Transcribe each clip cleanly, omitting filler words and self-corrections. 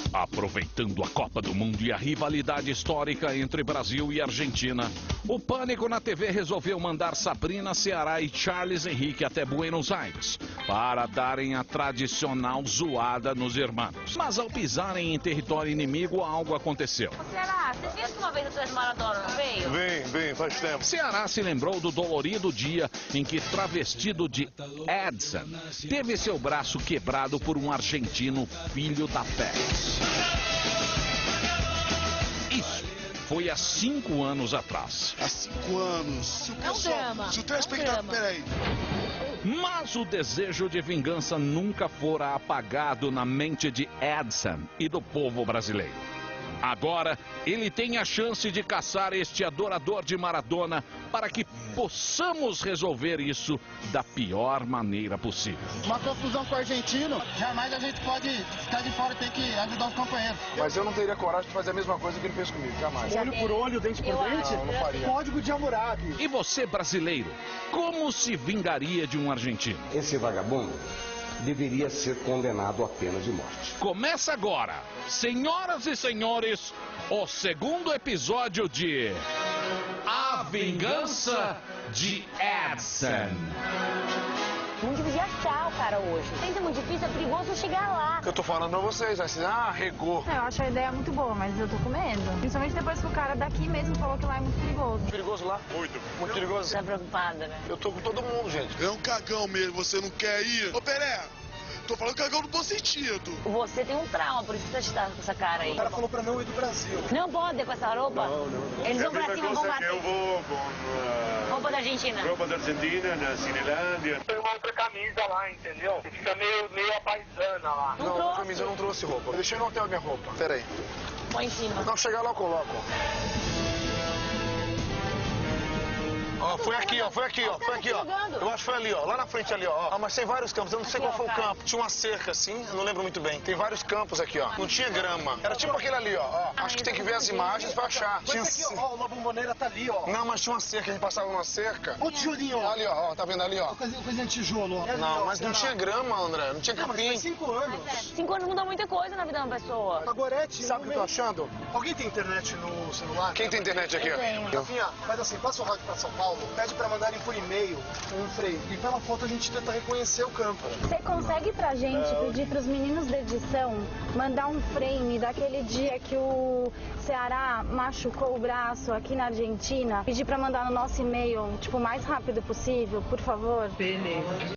Aproveitando a Copa do Mundo e a rivalidade histórica entre Brasil e Argentina, o Pânico na TV resolveu mandar Sabrina, Ceará e Charles Henrique até Buenos Aires para darem a tradicional zoada nos irmãos. Mas ao pisarem em território inimigo, algo aconteceu. Ceará, você viu que uma vez atrás Maradona não veio? Vem, faz tempo. Ceará se lembrou do dolorido dia em que, travestido de Edson, teve seu braço quebrado por um argentino filho da peste. Isso foi há 5 anos atrás. Há 5 anos. É um drama. Se o telespectador... Peraí. Mas o desejo de vingança nunca fora apagado na mente de Edson e do povo brasileiro. Agora, ele tem a chance de caçar este adorador de Maradona para que possamos resolver isso da pior maneira possível. Uma confusão com o argentino, jamais a gente pode ficar de fora e ter que ajudar os companheiros. Mas eu não teria coragem de fazer a mesma coisa que ele fez comigo, jamais. Olho por olho, dente por dente? Não faria. Código de Hammurabi. E você, brasileiro, como se vingaria de um argentino? Esse vagabundo deveria ser condenado à pena de morte. Começa agora, senhoras e senhores, o segundo episódio de A Vingança de Edson. Muito difícil achar o cara hoje. Tem que ser muito difícil, é perigoso chegar lá. Eu tô falando pra vocês, assim, regou. Eu acho a ideia muito boa, mas eu tô com medo. Principalmente depois que o cara daqui mesmo falou que lá é muito perigoso. Perigoso lá? Muito perigoso. Tá preocupada, né? Eu tô com todo mundo, gente. É um cagão mesmo, você não quer ir? Ô, Pelé, tô falando cagão no bom sentido. Você tem um trauma, por isso que você tá com essa cara aí. O cara falou pra não ir do Brasil. Não pode com essa roupa? Não. Eles vão pra cima, vão bater. Eu vou com Roupa da Argentina. roupa da Argentina, na Cinelândia. Tem uma outra camisa lá, entendeu? Fica meio apaisana lá. Não Não, trouxe. camisa eu não trouxe roupa. Eu deixei no hotel minha roupa. Peraí. Põe em cima. Não, chegar lá eu coloco. Ó, foi aqui, ó. Eu acho que foi ali, ó. Lá na frente ali, ó. Ah, mas tem vários campos, eu não sei Aqui, qual foi ó, o cara. campo. Tinha uma cerca assim, eu não lembro muito bem. Tem vários campos aqui, ó. Não tinha grama. Era tipo aquele ali, ó. Acho que tem que ver as imagens pra achar. Tinha... Aqui, ó, uma bomboneira tá ali, ó. Não, mas tinha uma cerca, a gente passava numa cerca. Ó o tijolinho, ó. Ali, ó, tá vendo ali, ó. Coisinha de tijolo, ó. Não, mas não tinha grama, André. Não tinha Não, mas capim. faz 5 anos. 5 anos muda muita coisa na vida de uma pessoa. A Gorete... Sabe o que eu tô achando? Alguém tem internet no celular? Quem tem internet aqui? Eu tenho. Rafinha, faz assim, passa o rádio pra São Paulo, pede pra mandarem por e-mail um freio. E pela foto a gente tenta reconhecer o campo. Você consegue pra gente pedir pros meninos da edição mandar um frame daquele dia que o Ceará machucou o braço aqui na Argentina? Pedir pra mandar no nosso e-mail, tipo, o mais rápido possível, por favor? Beleza.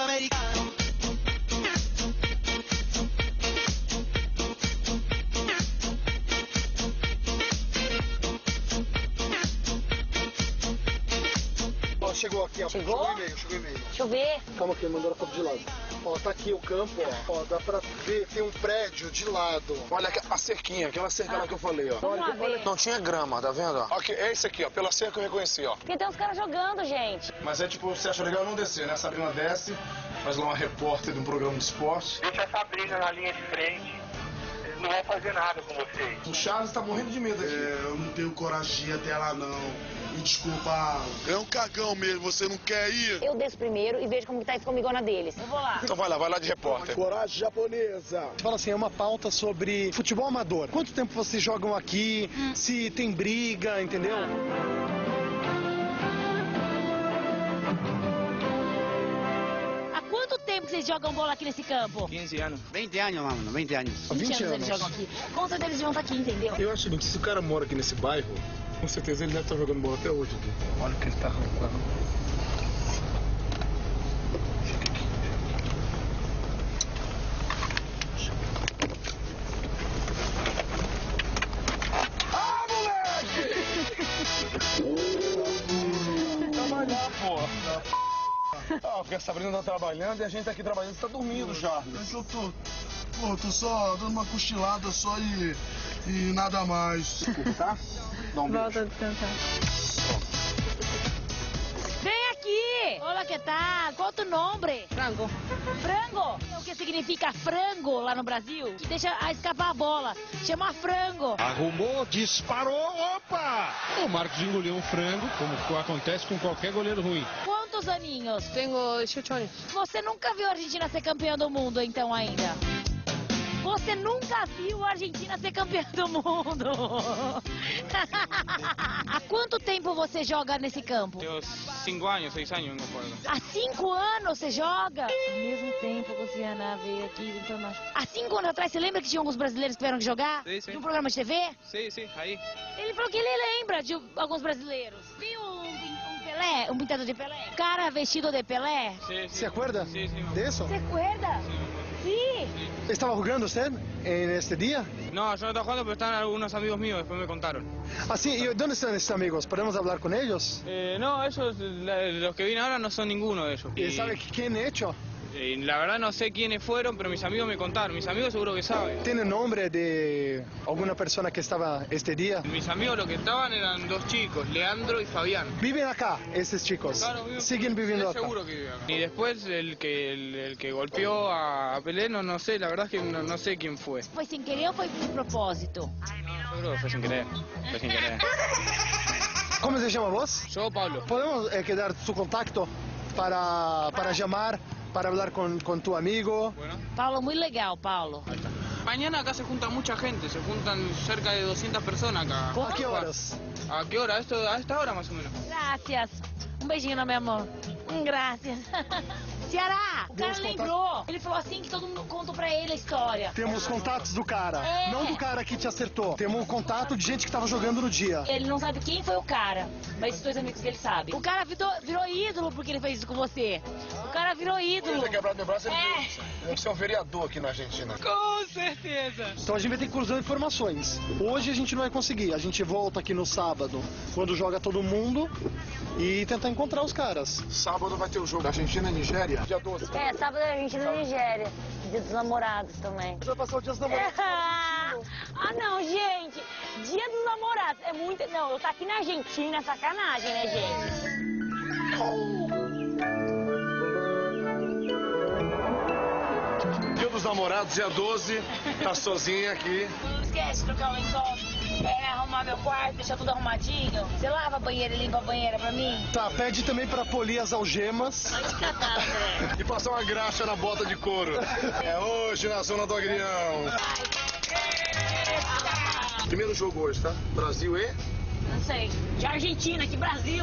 Ó, chegou aqui, ó. Chegou? Chegou o e-mail. Deixa eu ver. Calma aqui, mandou a foto de lado. Ó, tá aqui o campo, ó. Ó, dá pra ver, tem um prédio de lado. Olha a cerquinha, aquela cerca lá que eu falei, ó. Vamos lá ver. Não tinha grama, tá vendo? Ó, aqui, é esse aqui, ó. Pela cerca eu reconheci, ó. Porque tem uns caras jogando, gente. Mas é tipo, você acha legal não descer, né? A Sabrina desce, faz lá uma repórter de um programa de esporte. Deixa a Sabrina na linha de frente. Eles não vão fazer nada com vocês. O Charles tá morrendo de medo aqui. Eu não tenho coragem de ir até lá, não. Me desculpa. É um cagão mesmo, você não quer ir? Eu desço primeiro e vejo como que tá esse comigona deles. Eu vou lá. Então vai lá de repórter. Coragem japonesa. Fala assim, é uma pauta sobre futebol amador. Quanto tempo vocês jogam aqui? Se tem briga, entendeu? Há quanto tempo que vocês jogam bola aqui nesse campo? 15 anos. 20 anos, mano, 20 anos. 20 anos eles jogam aqui. Com certeza eles vão estar aqui, entendeu? Eu acho o seguinte, se o cara mora aqui nesse bairro, com certeza ele deve estar jogando bola até hoje aqui. Olha o que ele tá arrancando. Trabalhar, porra. Ah, porque a Sabrina tá trabalhando e a gente tá aqui trabalhando. Você tá dormindo, Charles. É que eu tô... Pô, tô só dando uma cochilada só e nada mais. Desculpa, tá? Dá um beijo. Volta a descansar. Vem aqui! Olá, que tal? Qual o teu nome? Frango. Frango? O que significa frango lá no Brasil? Que deixa escapar a bola. Chama frango. Arrumou, disparou, opa! O Marcos engoliu um frango, como acontece com qualquer goleiro ruim. Quantos aninhos? Tenho 18 anos. Você nunca viu a Argentina ser campeã do mundo, então, ainda? Você nunca viu a Argentina ser campeã do mundo. Há quanto tempo você joga nesse campo? Tengo 5 años, 6 años vengo jugando. Há 5 anos você joga? Ao mesmo tempo que o Cianá veio aqui tentando... Há 5 anos atrás, você lembra que tinha alguns brasileiros que tiveram que jogar? Sim, sim. De um programa de TV? Sim, sim, aí. Ele falou que ele lembra de alguns brasileiros. Viu um pintado de Pelé? Cara vestido de Pelé? Sí, sí. ¿Se acuerda Sí, sí. de eso? ¿Se acuerda? Sí. ¿Estaba jugando usted en este día? No, yo no estaba jugando, pero están algunos amigos míos, después me contaron. Ah, sí, ¿y dónde están estos amigos? ¿Podemos hablar con ellos? No, ellos, los que vienen ahora no son ninguno de ellos. ¿Y sabe quién ha hecho? La verdad no sé quiénes fueron, pero mis amigos me contaron. Mis amigos seguro que saben. ¿Tiene nombre de alguna persona que estaba este día? Mis amigos lo que estaban eran 2 chicos, Leandro y Fabián. ¿Viven acá, estos chicos? Claro, ¿Siguen viviendo acá? Seguro que viven acá. Y después el que golpeó a Pelé, no sé, la verdad es que no sé quién fue. ¿Fue sin querer o fue de propósito? Seguro que fue sin querer. Fue sin querer. ¿Cómo se llama vos? Yo, Pablo. ¿Podemos quedar su contacto para llamar, para hablar con tu amigo? Bueno. Paulo, muy legal, Paulo. Mañana acá se junta mucha gente, se juntan cerca de 200 personas acá. ¿A qué horas? ¿A qué hora? A esta hora más o menos. Gracias. Um beijinho, meu amor. Gracias. Ceará, o cara lembrou. Ele falou assim que todo mundo contou pra ele a história. Temos contatos do cara, não do cara que te acertou. Temos um contato de gente que tava jogando no dia. Ele não sabe quem foi o cara, mas os 2 amigos dele sabem. O cara virou ídolo porque ele fez isso com você. O cara virou ídolo. Ele ter quebrado meu braço, ele deve ser um vereador aqui na Argentina. Com certeza. Então a gente vai ter que cruzar informações. Hoje a gente não vai conseguir. A gente volta aqui no sábado, quando joga todo mundo, e tentar encontrar os caras. Sábado vai ter o jogo da Argentina e Nigéria, dia 12. Sábado a Argentina e Nigéria. Dia dos namorados também. Vai passar o dia dos namorados. Ah, não, gente. Dia dos namorados. É muito... Não, eu tô aqui na Argentina, é sacanagem, né, gente? Dia dos namorados, dia 12, tá sozinha aqui. Não esquece de trocar o lençol, arrumar meu quarto, deixar tudo arrumadinho. Você lava a banheira e limpa a banheira pra mim? Tá, pede também pra polir as algemas. E passar uma graxa na bota de couro. É hoje na zona do Agrião. Primeiro jogo hoje, tá? Brasil e... Não sei. De Argentina, que Brasil,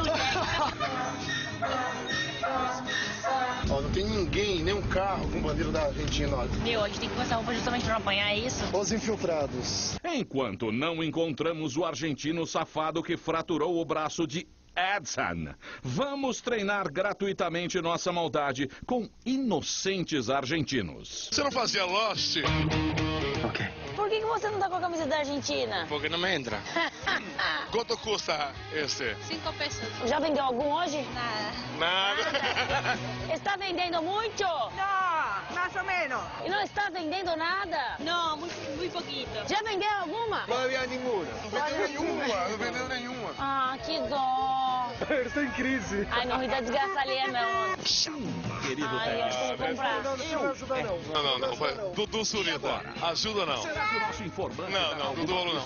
Ó, não tem ninguém, nem um carro com bandeira da Argentina, olha. Meu, a gente tem que começar a roupa justamente pra não apanhar, é isso? Os infiltrados. Enquanto não encontramos o argentino safado que fraturou o braço de Edson, vamos treinar gratuitamente nossa maldade com inocentes argentinos. Você não fazia Lost? Ok. Por que você não tá com a camisa da Argentina? Porque não me entra. Quanto custa este? 5 pesos. Já vendeu algum hoje? Nada. Está vendendo muito? No, más o menos. E não está vendendo nada? Não, muito pouquinho. Já vendeu alguma? Não havia nenhuma. Não vendeu nenhuma. Ah, que dó. Eles estão em crise. Ai, não ri da desgraça ali, não. Querido Ai, eu tenho que comprar. Não vai ajudar, não. Não. Dudu Surita, ajuda não. Será que o nosso informante... Não, Dudu não.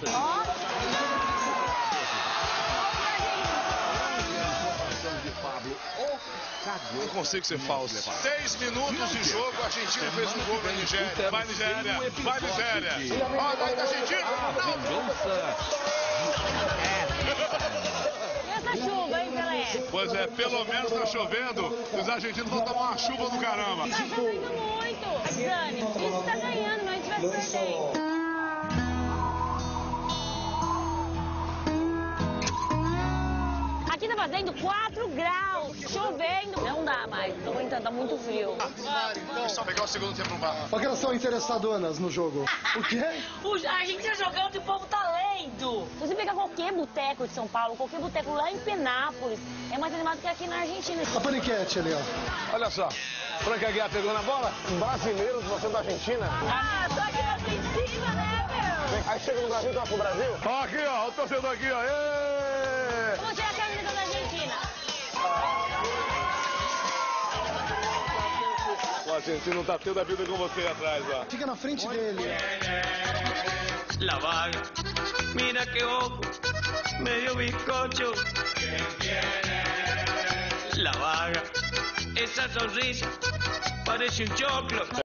Não consigo ser falso. 10 minutos de jogo, a Argentina fez um gol na Nigéria. Vai Nigéria, vai Nigéria. Ó, vai da Argentina. E essa chuva, hein, Pelé? Pois é, pelo menos tá chovendo. Os argentinos vão tomar uma chuva do caramba. Tá chovendo muito. Dani, isso tá ganhando, nós estivemos perdendo. Aqui tá fazendo 4 graus, chovendo. Não dá mais, tô aguentando, tá muito frio. Só pegar o segundo tempo no bar. Olha que elas são interessadonas no jogo. O quê? A Argentina jogando e o povo tá lendo. Se você pegar qualquer boteco de São Paulo, qualquer boteco lá em Penápolis, é mais animado que aqui na Argentina. A paniquete ali, ó. Olha só, Franca Guiar pegou na bola. Brasileiros, você da Argentina. Ah, tô aqui na Argentina, né, meu? Aí chega no Brasil, tá pro Brasil. Ó, aqui, ó, o torcedor aqui, ó. Êêêê! Vamos tirar a camisa da Argentina. O argentino tá tendo a vida com você atrás, ó. Fica na frente dele. La vaga, mira que ojo, medio bizcocho. La vaga, esa sonrisa parece un choclo.